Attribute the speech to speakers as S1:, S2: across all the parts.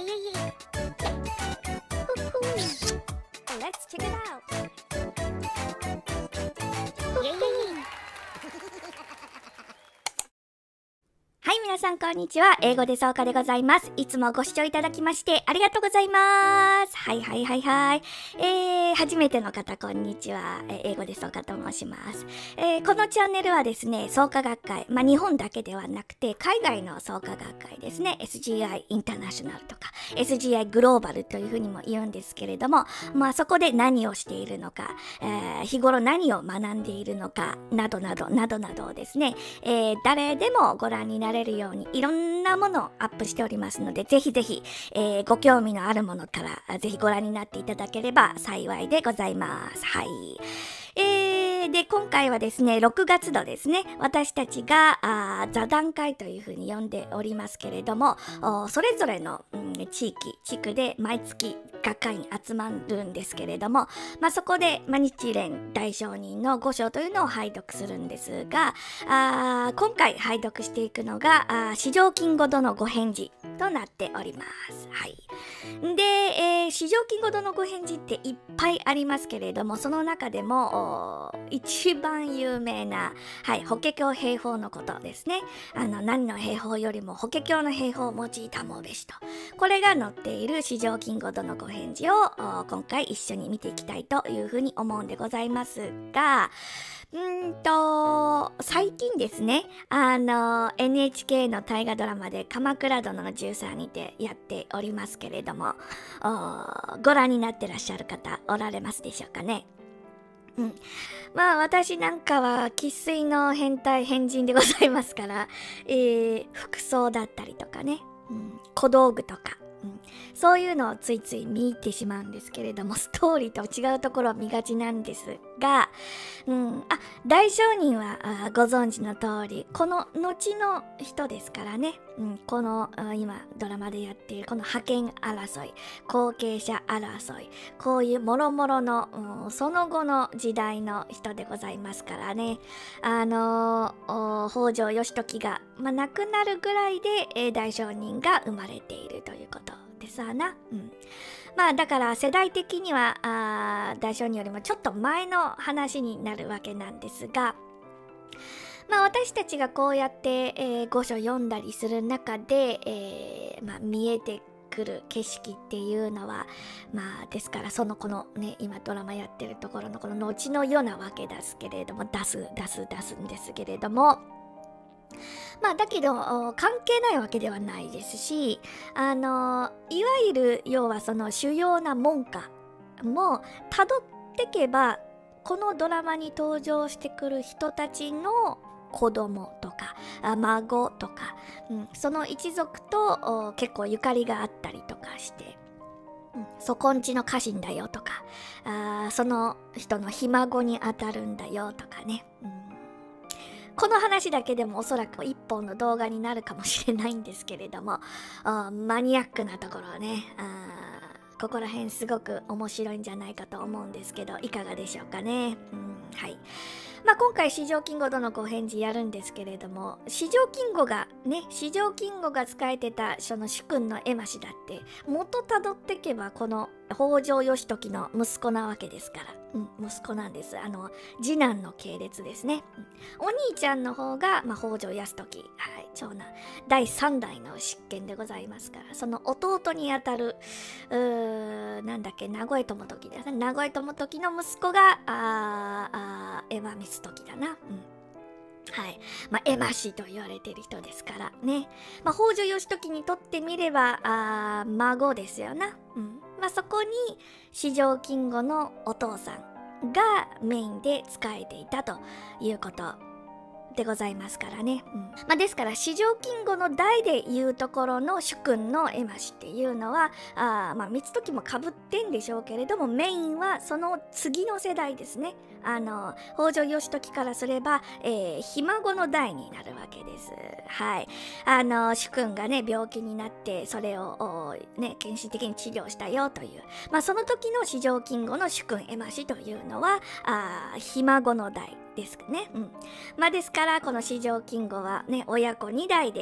S1: yeah. Woohoo. Let's check it out. Yeah, yeah. はい、皆さんこんにちは。英語でそうかでございます。いつもご視聴いただきましてありがとうございます。はいはいはいはい。初めての方こんにちは。英語でそうかと申します。このチャンネルはですね、創価学会、日本だけではなくて海外の創価学会ですね、SGI インターナショナルとか SGI グローバルというふうにも言うんですけれども、そこで何をしているのか、日頃何を学んでいるのかなどなどなどなどをですね、誰でもご覧になれるようにいろんなものをアップしておりますので、ぜひぜひ、ご興味のあるものからぜひご覧になっていただければ幸いでございます。はい。で、今回はですね、6月のですね、私たちが座談会というふうに呼んでおりますけれども、それぞれの、地区で毎月学会に集まるんですけれども、そこで、日蓮大聖人の御書というのを拝読するんですが、今回拝読していくのが四条金吾殿ご返事となっております。はい。で、四条金吾殿ご返事っていっぱいありますけれども、その中でも一番有名な、はい、法華経兵法のことですね。何の兵法よりも法華経の兵法を用いたもうべしと。これが載っている四条金吾殿ご返事を今回一緒に見ていきたいというふうに思うんでございますが、最近ですね、NHK の大河ドラマで鎌倉殿の13にてやっておりますけれども、ご覧になってらっしゃる方おられますでしょうかね。私なんかは生粋の変人でございますから、服装だったりとかね、小道具とか、そういうのをついつい見てしまうんですけれども、ストーリーと違うところを見がちなんですが、大聖人はご存知の通りこの後の人ですからね、この今ドラマでやっているこの覇権争い、後継者争い、こういうもろもろの、その後の時代の人でございますからね、北条義時が、亡くなるぐらいで、大聖人が生まれているということですわな。だから世代的には大聖人よりもちょっと前の話になるわけなんですが、私たちがこうやって、御書読んだりする中で、見えてくる景色っていうのは、ですからこのね、今ドラマやってるところのこの後のようなわけですけれども、出すんですけれども、だけど関係ないわけではないですし、いわゆる要はその主要な門下もたどってけば、このドラマに登場してくる人たちの子供とか孫とか、その一族と結構ゆかりがあったりとかして、そこんちの家臣だよとか、その人のひ孫にあたるんだよとかね、この話だけでもおそらく一本の動画になるかもしれないんですけれども、マニアックなところはね、ここら辺すごく面白いんじゃないかと思うんですけど、いかがでしょうかね。はい。今回四条金吾殿ご返事やるんですけれども、四条金吾が使えてたその主君の絵馬師だって元たどってけばこの北条義時の息子なわけですから、息子なんです。次男の系列ですね。お兄ちゃんの方が、北条泰時、はい、長男第3代の執権でございますから、その弟にあたる名越友時ですね。名越友時の息子が絵馬光時だな。はい。絵馬師と言われている人ですからね。北条義時にとってみれば孫ですよな。そこに四条金吾のお父さんがメインで仕えていたということでございますからね。ですから四条金吾の代でいうところの主君の絵馬師っていうのは光時もかぶってんでしょうけれども、メインはその次の世代ですね。北条義時からすれば、ひ孫の代になるわけです。はい。主君がね病気になってそれを献身的に治療したよという、その時の四条金吾の主君絵馬師というのはひ孫の代ですね。ですからこの四条金吾はね親子2代で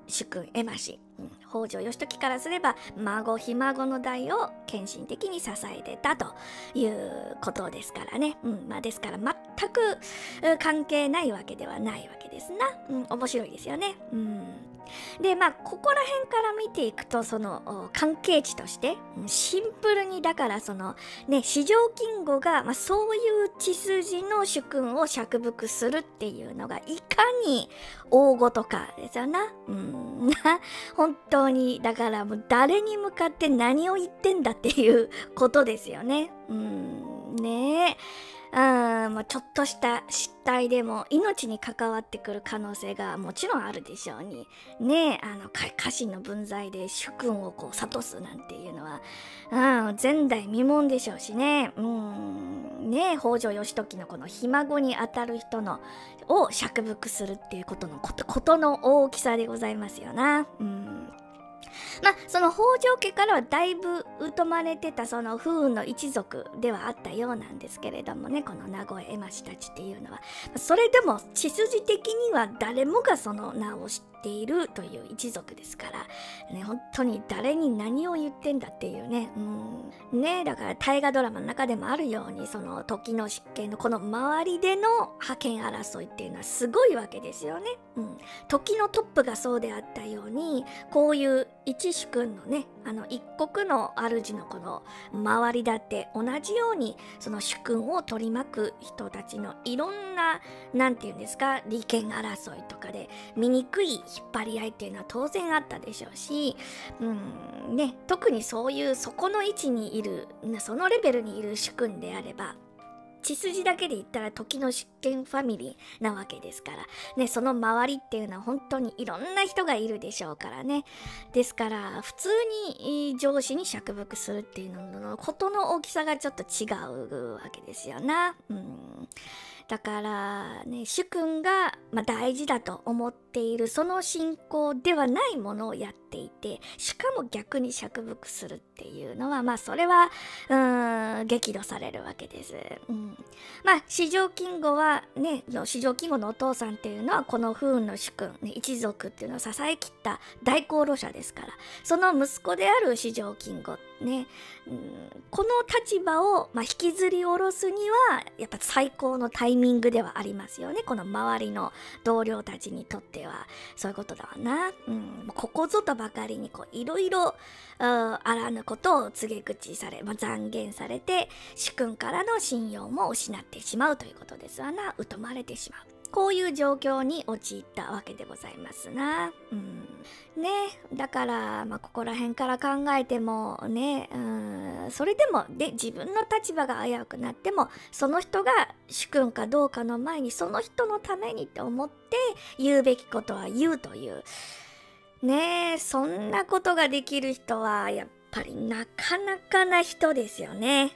S1: 主君絵馬氏、北条義時からすれば孫ひ孫の代を献身的に支えてたということですからね、ですから全く関係ないわけではないわけですな。面白いですよね。でここら辺から見ていくと、その関係値としてシンプルに、だからそのね、四条金吾が、そういう血筋の主君を釈伏するっていうのがいかに大ごとかですよな。本当にだからもう誰に向かって何を言ってんだっていうことですよね。ねえ。ちょっとした失態でも命に関わってくる可能性がもちろんあるでしょうに。ねえ、家臣の分際で主君をこう諭すなんていうのは、前代未聞でしょうしね。ねえ、北条義時のこのひ孫にあたる人のを釈伏するっていうことの大きさでございますよな。その北条家からはだいぶ疎まれてたその不運の一族ではあったようなんですけれどもね、この名越絵馬氏たちっていうのは、それでも血筋的には誰もがその名を知っているという一族ですからね、本当に誰に何を言ってんだっていうね。だから大河ドラマの中でもあるように、その時の執権のこの周りでの覇権争いっていうのはすごいわけですよね。時のトップがそうであったように、こういう一主君のね、一国の主のこの周りだって同じように、その主君を取り巻く人たちのいろんな、なんていうんですか、利権争いとかで醜い引っ張り合いっていうのは当然あったでしょうし、特にそういうそこの位置にいる、そのレベルにいる主君であれば、血筋だけで言ったら時の執権ファミリーなわけですからね、その周りっていうのは本当にいろんな人がいるでしょうからね。ですから普通に上司に釈伏するっていうののことの大きさがちょっと違うわけですよな。だからね、主君が、大事だと思っているその信仰ではないものをやっていて、しかも逆に釈伏するっていうのは、それは激怒されるわけです。四条金吾はね、四条金吾のお父さんっていうのはこの不運の主君、一族っていうのを支えきった大功労者ですから、その息子である四条金吾ね、この立場を、引きずり下ろすにはやっぱ最高のタイミングではありますよね。この周りの同僚たちにとってはそういうことだわな。ここぞとばかりにいろいろあらぬことを告げ口され、讒言されて主君からの信用も失ってしまうということですわな。疎まれてしまう、こういう状況に陥ったわけでございますな。だからここら辺から考えてもね、それでも自分の立場が危うくなっても、その人が主君かどうかの前にその人のためにって思って言うべきことは言うというね、そんなことができる人はやっぱりなかなかな人ですよね。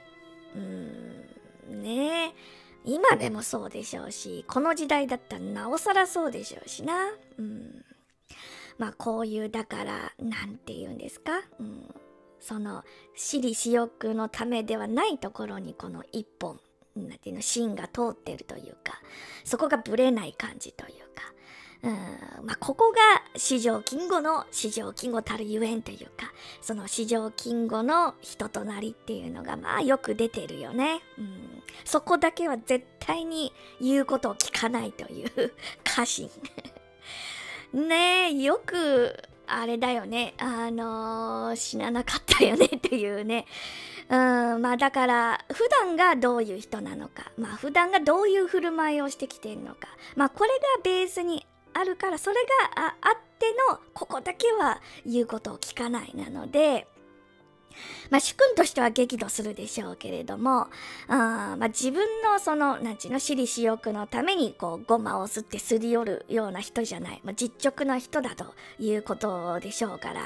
S1: 今でもそうでしょうし、この時代だったらなおさらそうでしょうしな。こういう、だからなんて言うんですか、その私利私欲のためではないところにこの一本なんていうの芯が通ってるというか、そこがぶれない感じというか、ここが四条金吾の四条金吾たるゆえんというか、その四条金吾の人となりっていうのがよく出てるよね。そこだけは絶対に言うことを聞かないという家臣ねえ、よくあれだよね、死ななかったよねっていうね。だから普段がどういう人なのか、普段がどういう振る舞いをしてきてるのか、これがベースにあるから、それがあってのここだけは言うことを聞かないなので、主君としては激怒するでしょうけれども、自分のその私利私欲のためにごまを吸ってすり寄るような人じゃない、実直な人だということでしょうから、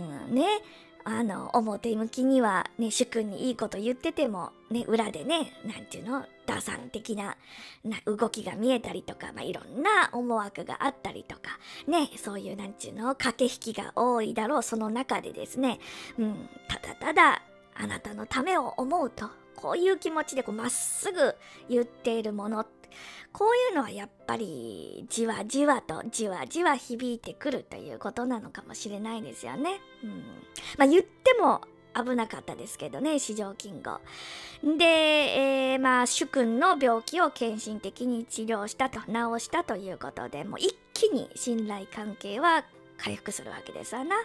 S1: 表向きにはね、主君にいいこと言っててもね、裏でね、なんていうの、打算的な動きが見えたりとか、いろんな思惑があったりとかね、そういうなんていうの、駆け引きが多いだろう。その中でですね、ただただあなたのためを思うと、こういう気持ちでまっすぐ言っているもの、 こういうのはやっぱりじわじわとじわじわ響いてくるということなのかもしれないですよね。まあ言っても危なかったですけどね、四条金吾。で、まあ主君の病気を献身的に治療したと、治したということで、もう一気に信頼関係は回復するわけですわな。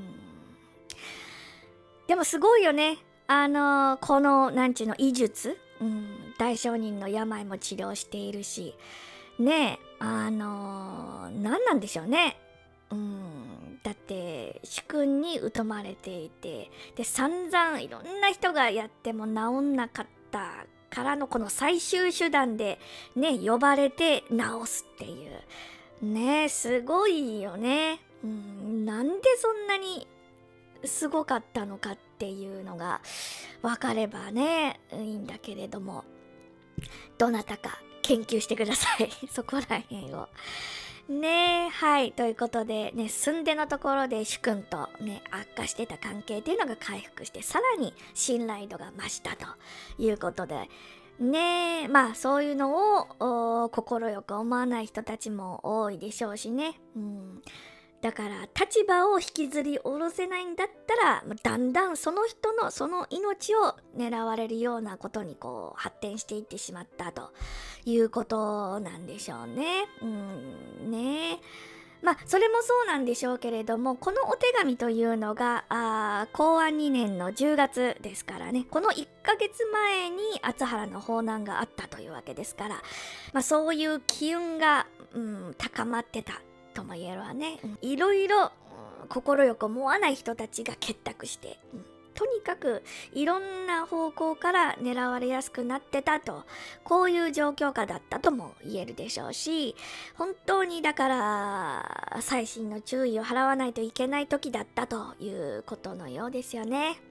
S1: でもすごいよね。このなんちゅうの医術、大商人の病も治療しているしねえ、何なんでしょうね。だって主君に疎まれていて、で散々いろんな人がやっても治んなかったからのこの最終手段でね、呼ばれて治すっていうね、すごいよね。なんでそんなにすごかったのかっていうのが分かればねいいんだけれども、どなたか研究してくださいそこら辺をね。はい、ということでね、住んでのところで主君とね悪化してた関係っていうのが回復して、さらに信頼度が増したということでね、まあそういうのを快く思わない人たちも多いでしょうしね。だから立場を引きずり下ろせないんだったら、だんだんその人のその命を狙われるようなことにこう発展していってしまったということなんでしょうね。ね。まあそれもそうなんでしょうけれども、このお手紙というのが公安2年の10月ですからね、この1ヶ月前に敦原の砲難があったというわけですから、まあそういう機運が、高まってたとも言えるわね。いろいろ快く思わない人たちが結託して、とにかくいろんな方向から狙われやすくなってたと、こういう状況下だったとも言えるでしょうし、本当にだから細心の注意を払わないといけない時だったということのようですよね。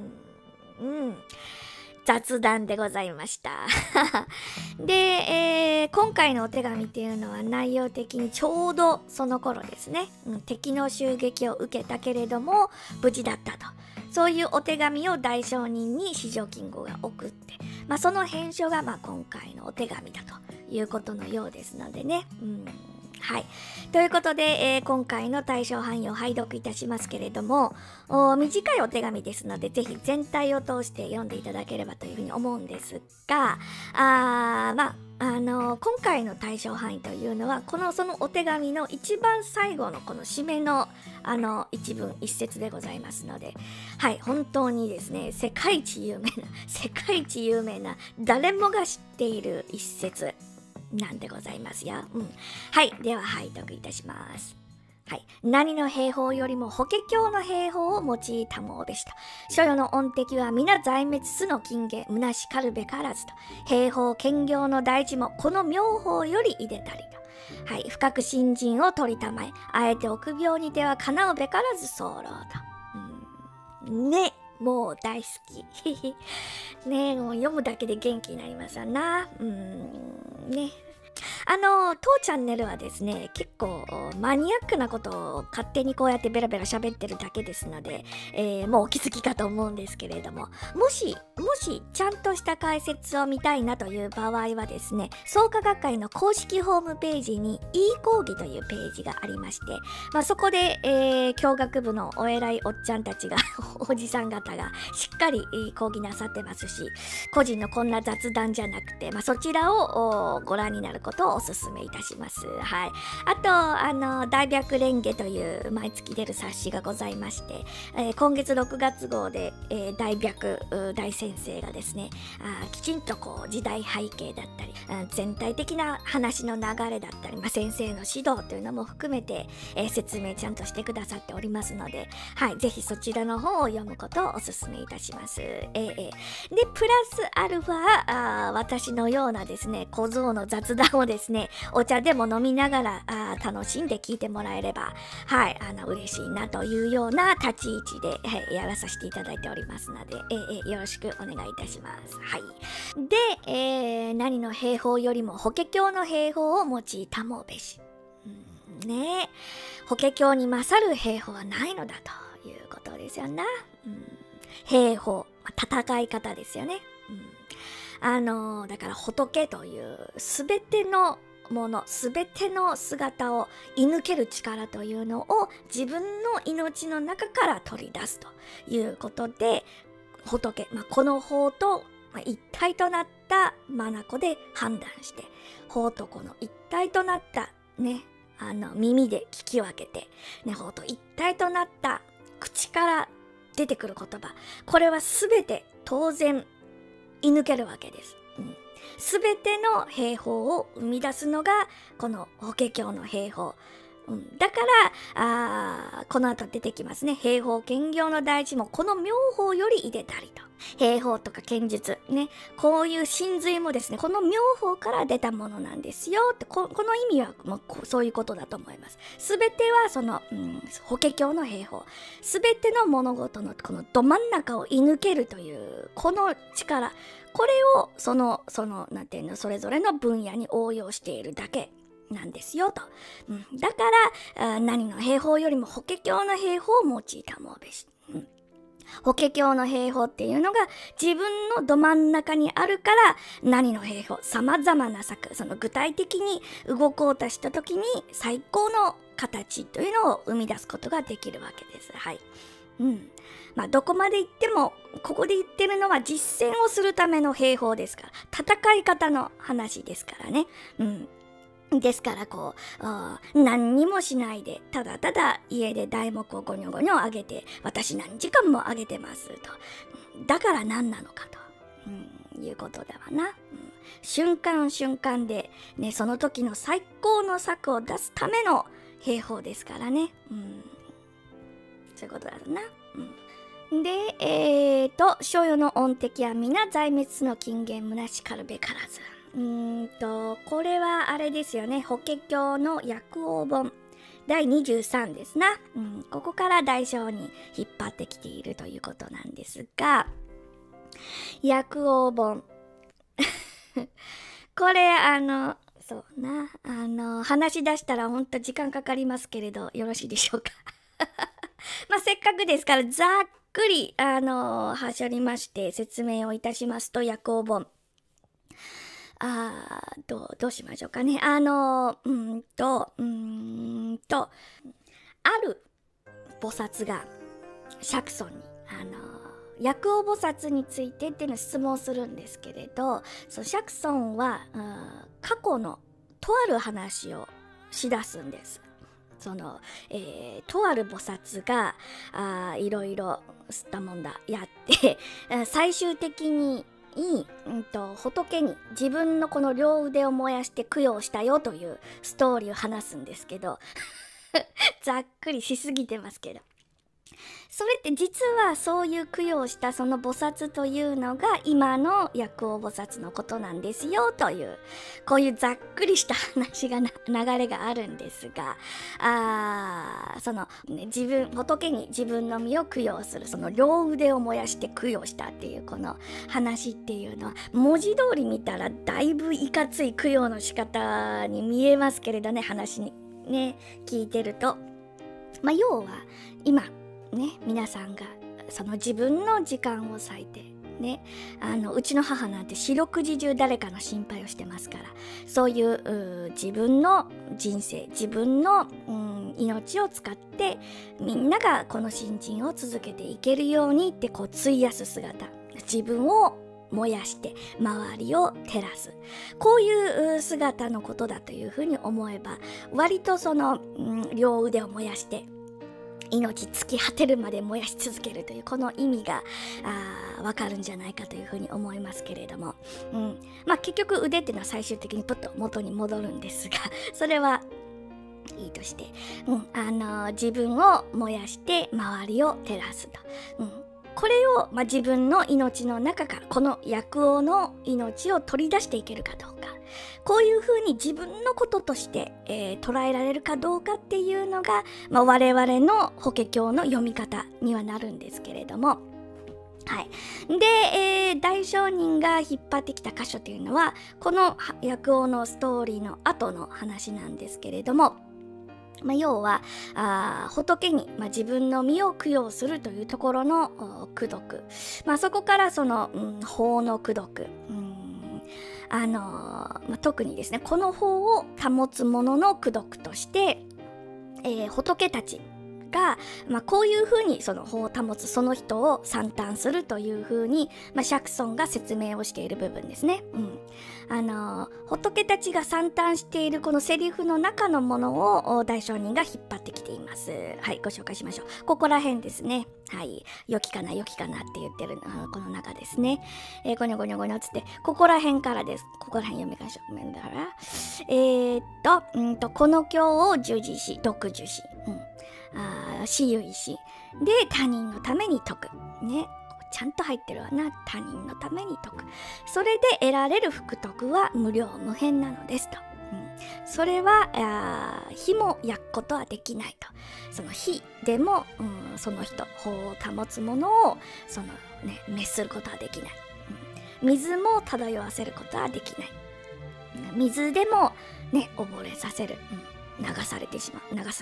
S1: 雑談でございましたで、今回のお手紙っていうのは内容的にちょうどその頃ですね、敵の襲撃を受けたけれども無事だったと、そういうお手紙を大商人に四条金吾が送って、その返書が今回のお手紙だということのようですのでね。はい。ということで、今回の対象範囲を拝読いたしますけれども、短いお手紙ですので、ぜひ全体を通して読んでいただければというふうに思うんですが、今回の対象範囲というのは、そのお手紙の一番最後のこの締めの一文一節でございますので、はい、本当にですね、世界一有名な誰もが知っている一節なんでございますよ。はい、では拝読いたします。はい、何の兵法よりも法華経の兵法を用いたもうべしと。所与の恩敵は皆罪滅すの金言、虚しかるべからずと。兵法兼業の大事もこの妙法よりいでたりと。はい、深く信心を取りたまえ、あえて臆病にてはかなうべからず候と。ね。もう大好き。ねえ、もう読むだけで元気になりますわな。ね。当チャンネルはですね、結構マニアックなことを勝手にこうやってベラベラ喋ってるだけですので、もうお気づきかと思うんですけれども、もしちゃんとした解説を見たいなという場合はですね、創価学会の公式ホームページに e 講義というページがありまして、そこで、教学部のお偉いおっちゃんたちがおじさん方がしっかり講義なさってますし、個人のこんな雑談じゃなくて、そちらをご覧になることをおすすめいたします。はい。あと、大白蓮華という毎月出る冊子がございまして、今月6月号で、大白大先生がですね、きちんとこう時代背景だったり、全体的な話の流れだったり、先生の指導というのも含めて、説明ちゃんとしてくださっておりますので、はい、ぜひそちらの方を読むことをおすすめいたします。で、プラスアルファ、私のようなですね、小僧の雑談をですね、お茶でも飲みながら楽しんで聞いてもらえれば、はい、嬉しいなというような立ち位置で、はい、やらさせていただいておりますので、よろしくお願いいたします。はい。で、何の兵法よりも法華経の兵法を用いたもうべし。ねえ、法華経に勝る兵法はないのだということですよな。兵法、戦い方ですよね。 だから仏というすべてのもの、すべての姿を射抜ける力というのを自分の命の中から取り出すということで、仏、この法と一体となった眼で判断して、法とこの一体となったね、耳で聞き分けて、ね、法と一体となった口から出てくる言葉、これはすべて当然射抜けるわけです。すべての兵法を生み出すのがこの法華経の兵法。だからこの後出てきますね。兵法兼業の大事もこの妙法よりいでたりと。兵法とか剣術ね、こういう神髄もですね、この妙法から出たものなんですよって、この意味はもうそういうことだと思います。すべてはその、法華経の兵法、すべての物事のこのど真ん中を射抜けるというこの力、これをなんていうの、それぞれの分野に応用しているだけなんですよと。だから何の兵法よりも法華経の兵法を用いたもべし。法華経の兵法っていうのが自分のど真ん中にあるから、何の兵法、様々な策、その具体的に動こうとした時に最高の形というのを生み出すことができるわけです。はい。どこまで行っても、ここで言ってるのは実践をするための兵法ですから、戦い方の話ですからね。ですから何にもしないで、ただただ家で題目をゴニョゴニョ上げて、私何時間も上げてますと。だから何なのかと、いうことだわな。瞬間瞬間で、ね、その時の最高の策を出すための兵法ですからね。そういうことだな。で、所与の恩敵は皆罪滅の金言虚しかるべからず。これはあれですよね。法華経の薬王本第23ですな。ここから大章に引っ張ってきているということなんですが、薬王本これそうな、話し出したらほんと時間かかりますけれど、よろしいでしょうか。せっかくですからざっくりはしょりまして説明をいたしますと、薬王本どうしましょうかね。ある菩薩が釈尊に薬王菩薩についてっていうのを質問するんですけれど、釈尊は過去のとある話をしだすんです。とある菩薩がいろいろ吸ったもんだやって最終的に仏に自分のこの両腕を燃やして供養したよというストーリーを話すんですけどざっくりしすぎてますけど、それって実はそういう供養したその菩薩というのが今の薬王菩薩のことなんですよという、こういうざっくりした話が流れがあるんですが、仏に自分の身を供養する、その両腕を燃やして供養したっていうこの話っていうのは、文字通り見たらだいぶいかつい供養の仕方に見えますけれどね、話にね聞いてると、要は今ね、皆さんがその自分の時間を割いてね、うちの母なんて四六時中誰かの心配をしてますから、そういう自分の人生、自分の命を使ってみんながこの新人を続けていけるようにって費やす姿、自分を燃やして周りを照らす、こういう姿のことだというふうに思えば、割と両腕を燃やして命尽き果てるまで燃やし続けるというこの意味がわかるんじゃないかというふうに思いますけれども、結局腕っていうのは最終的にプッと元に戻るんですが、それはいいとして、自分を燃やして周りを照らすと、これを、自分の命の中からこの薬王の命を取り出していけるかどうか、こういうふうに自分のこととして、捉えられるかどうかっていうのが、我々の法華経の読み方にはなるんですけれども、はい。で、大聖人が引っ張ってきた箇所というのはこの薬王のストーリーの後の話なんですけれども、要は仏に、自分の身を供養するというところの功徳、そこから法の功徳、 特にですね、この法を保つ者の功徳として、仏たちが、こういうふうにその法を保つその人を賛嘆するというふうに、釈尊が説明をしている部分ですね。仏たちが賛嘆しているこのセリフの中のものを大聖人が引っ張ってきています。はい、ご紹介しましょう。ここら辺ですね。はい、良きかな良きかなって言ってるこの中ですね。ゴニョゴニョゴニョつってここら辺からです。ここら辺読みましょう。だからこの経を従事し読受し、私有しで他人のために説くね、ちゃんと入ってるわな。他人のために説く、それで得られる福徳は無量無辺なのですと。それは火も焼くことはできないと。その火でも、その人法を保つものを滅することはできない。水も漂わせることはできない。水でもね溺れさせる、流されてしまう、流さ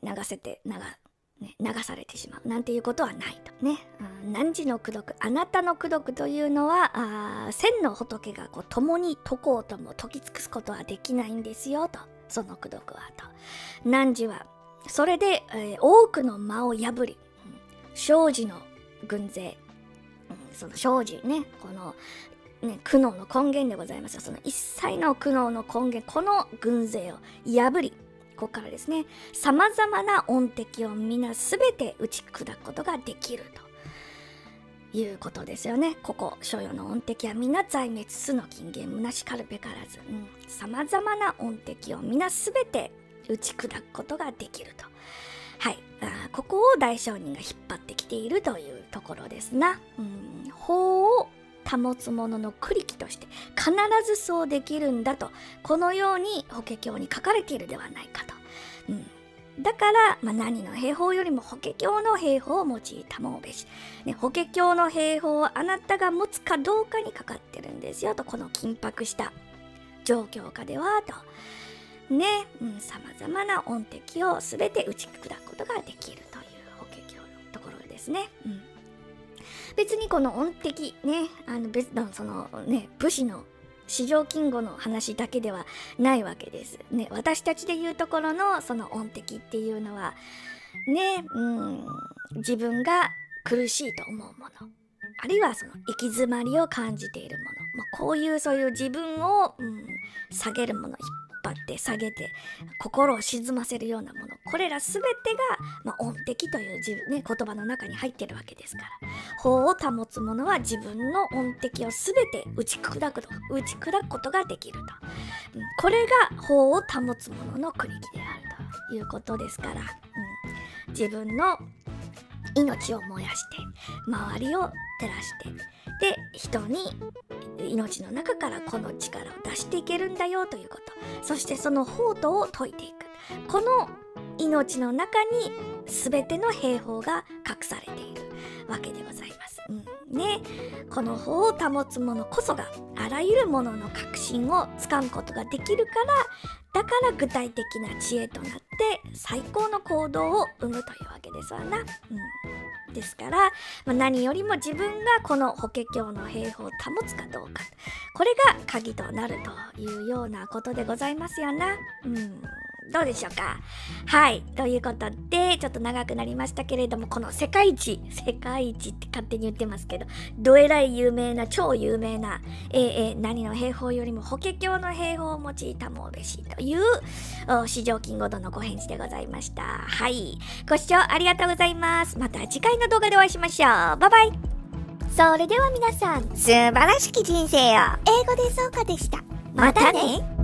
S1: れてしまうなんていうことはないとね。汝の功徳、あなたの功徳というのは千の仏が共に説こうとも説き尽くすことはできないんですよと。その功徳はと。汝はそれで、多くの魔を破り、生死の軍勢、その生死ね、この苦悩の根源でございますよ。その一切の苦悩の根源、この軍勢を破り、ここからですね、さまざまな恩敵を皆すべて打ち砕くことができるということですよね。ここ所有の恩敵は皆罪滅すの金言むなしかるべからず、さまざまな恩敵を皆すべて打ち砕くことができると。はい、ここを大聖人が引っ張ってきているというところですな。法を保つ者の繰り機として必ずそうできるんだと、このように法華経に書かれているではないかと。だから、何の兵法よりも法華経の兵法を用いたもうべし、法華経の兵法をあなたが持つかどうかにかかってるんですよと。この緊迫した状況下ではとね、さまざまな恩敵をすべて打ち砕くことができるという法華経のところですね。別にこの恩敵ね、別のそのね、武士の四条金吾の話だけではないわけですね。私たちでいうところのその恩敵っていうのはね、自分が苦しいと思うもの、あるいはその行き詰まりを感じているもの、こういうそういう自分を、下げるもの、引っ張って下げて心を沈ませるようなもの、これら全てが、恩敵という言葉の中に入ってるわけですから、法を保つ者は自分の恩敵を全て打ち砕くことができると。これが法を保つ者の繰り機であるということですから、自分の命を燃やして周りを照らして、で人に命の中からこの力を出していけるんだよということ、そしてその法度を説いていく、この命の中に全ての兵法が隠されているわけでございます。この法を保つ者こそがあらゆるものの核心をつかむことができるから、だから具体的な知恵となって最高の行動を生むというわけですわな。ですから、何よりも自分がこの法華経の兵法を保つかどうか、これが鍵となるというようなことでございますよな。どうでしょうか。はい、ということでちょっと長くなりましたけれども、この世界一って勝手に言ってますけど、どえらい有名な超有名な、何の兵法よりも法華経の兵法を用いたもうべしという四条金吾堂のご返事でございました。はい、ご視聴ありがとうございます。また次回の動画でお会いしましょう。バイバイ。
S2: それでは皆さん、素晴らしき人生を英語でそうかでした。またね。